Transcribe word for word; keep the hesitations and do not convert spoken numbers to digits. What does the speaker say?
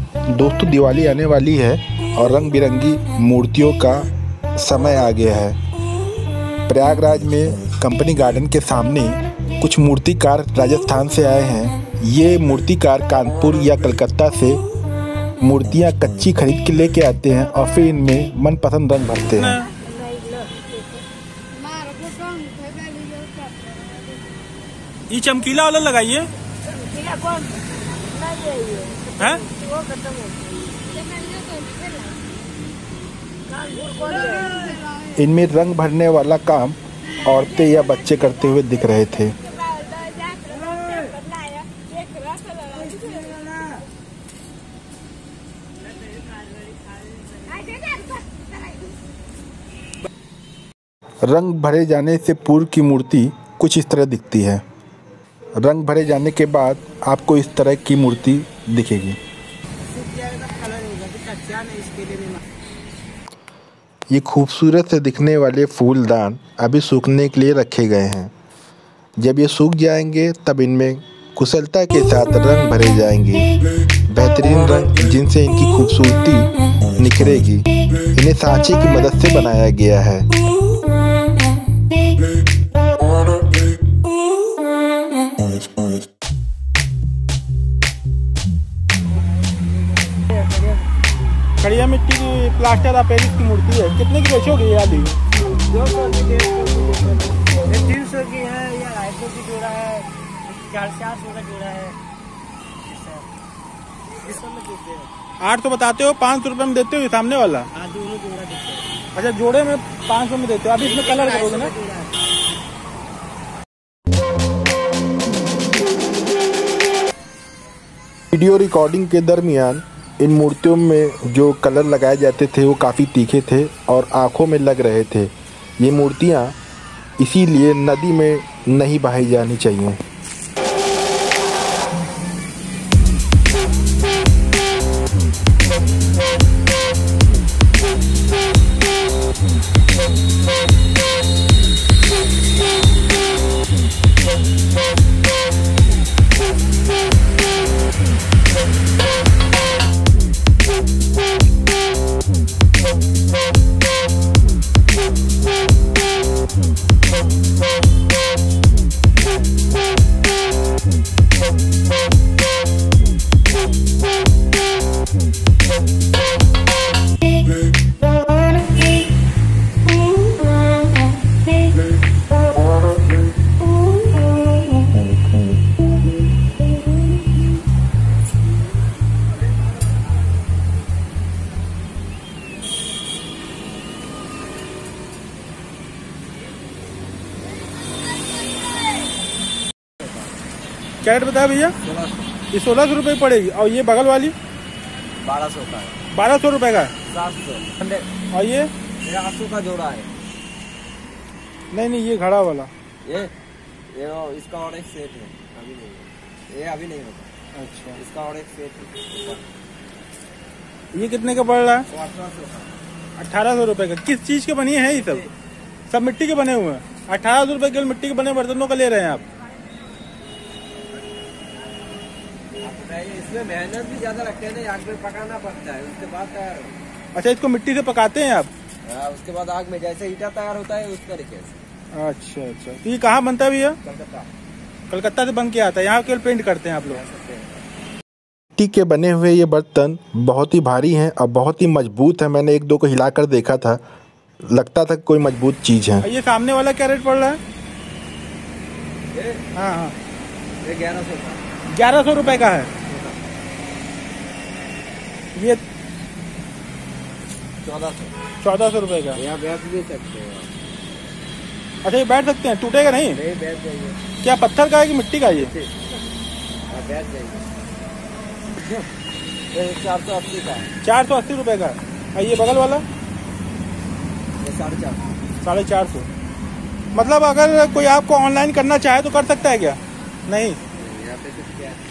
दोस्तों दिवाली आने वाली है और रंग बिरंगी मूर्तियों का समय आ गया है। प्रयागराज में कंपनी गार्डन के सामने कुछ मूर्तिकार राजस्थान से आए हैं। ये मूर्तिकार कानपुर या कलकत्ता से मूर्तियां कच्ची खरीद के लेके आते हैं और फिर इनमें मनपसंद रंग भरते हैं। ये चमकीला वाला लगाइए। हैं? इनमें रंग भरने वाला काम औरतें या बच्चे करते हुए दिख रहे थे। रंग भरे जाने से पूर्व की मूर्ति कुछ इस तरह दिखती है। रंग भरे जाने के बाद आपको इस तरह की मूर्ति दिखेगी। ये खूबसूरत से दिखने वाले फूलदान अभी सूखने के लिए रखे गए हैं। जब ये सूख जाएंगे तब इनमें कुशलता के साथ रंग भरे जाएंगे। बेहतरीन रंग जिनसे इनकी खूबसूरती निखरेगी। इन्हें सांचे की मदद से बनाया गया है। खड़िया मिट्टी की प्लास्टर ऑफ पेरिस की मूर्ति है। कितने की बेचोगे ये आदि? दो सौ की, डेढ़ सौ की, तीन सौ की है या ढाई सौ की जोड़ा है, चार चार सौ का जोड़ा है। आठ तो बताते हो, पाँच सौ रुपये में देते हो ये सामने वाला? हाँ, दोनों जोड़ा देते हैं। अच्छा, जोड़े में पाँच सौ में देते हो। अभी इसमें कलर करोगे ना? वीडियो रिकॉर्डिंग के दरमियान इन मूर्तियों में जो कलर लगाए जाते थे वो काफ़ी तीखे थे और आँखों में लग रहे थे। ये मूर्तियाँ इसीलिए नदी में नहीं बहाई जानी चाहिए। क्या रेट बताया भैया? ये सोलह सौ रुपये पड़ेगी। और ये बगल वाली बारह सौ का है। बारह सौ रुपये का है। सात सौ। और ये आठ सौ का जोड़ा है। नहीं नहीं, ये घड़ा वाला ये ये इसका और एक सेट है। अभी नहीं, ये अभी नहीं होता। अच्छा, इसका और एक सेट है। ये कितने का पड़ रहा है? अठारह सौ का। अठारह सौ रुपये का। किस चीज़ के बनी है ये सब? सब मिट्टी के बने हुए हैं। अठारह सौ रुपये के मिट्टी के बने बर्तनों का ले रहे हैं आप? इसमें मेहनत भी ज्यादा लगते हैं ना, आग में पकाना पड़ता है, उसके बाद तैयार हो। अच्छा, इसको मिट्टी से पकाते हैं आप? हाँ, उसके बाद आग में जैसे ईटा तैयार होता है उस तरीके से। अच्छा अच्छा, तो ये कहाँ बनता है भैया? कलकत्ता। कलकत्ता से बन के आता है। यहाँ केवल पेंट करते हैं आप लोग? मिट्टी के बने हुए ये बर्तन बहुत ही भारी हैं और बहुत ही मजबूत है। मैंने एक दो को हिलाकर देखा था, लगता था कोई मजबूत चीज़ है। ये सामने वाला क्या रेट पड़ रहा है? ये हाँ हाँ, ये ग्यारह सौ का। ग्यारह सौ रुपये का है। ये चौदह सौ। चौदह सौ रुपये का। यहाँ बैठ भी सकते हैं। अच्छा, ये बैठ सकते हैं? टूटेगा नहीं? नहीं, बैठ जाइए। क्या पत्थर का है कि मिट्टी का? ये हाँ, बैठ जाइए। चार सौ अस्सी का है। चार सौ अस्सी रुपये का। और ये बगल वाला? ये साढ़े चार सौ। साढ़े चार सौ। मतलब अगर कोई आपको ऑनलाइन करना चाहे तो कर सकता है क्या? नहीं, यहाँ पे कुछ क्या है?